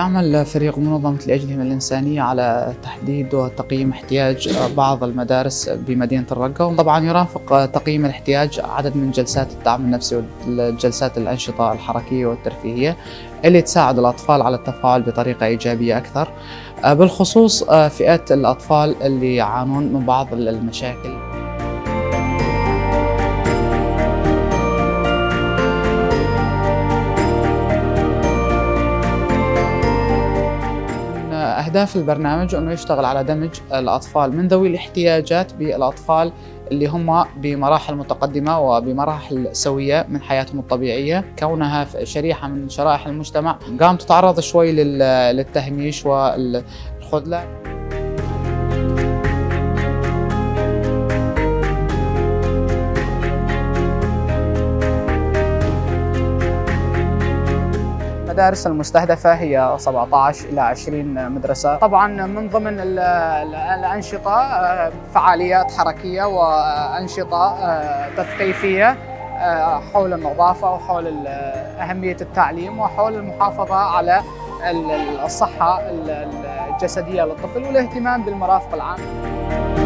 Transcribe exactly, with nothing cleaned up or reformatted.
يعمل فريق منظمة الأجهزة الإنسانية على تحديد وتقييم احتياج بعض المدارس بمدينة الرقة، وطبعا يرافق تقييم الاحتياج عدد من جلسات الدعم النفسي والجلسات الأنشطة الحركية والترفيهية اللي تساعد الأطفال على التفاعل بطريقة إيجابية أكثر، بالخصوص فئة الأطفال اللي يعانون من بعض المشاكل. أهداف البرنامج أنه يشتغل على دمج الأطفال من ذوي الاحتياجات بالأطفال اللي هم بمراحل متقدمة وبمراحل سوية من حياتهم الطبيعية، كونها شريحة من شرائح المجتمع قامت تتعرض شوي للتهميش والخذلان. المدارس المستهدفة هي سبعة عشر إلى عشرين مدرسة، طبعا من ضمن الأنشطة فعاليات حركية وأنشطة تثقيفية حول النظافة وحول أهمية التعليم وحول المحافظة على الصحة الجسدية للطفل والاهتمام بالمرافق العامة.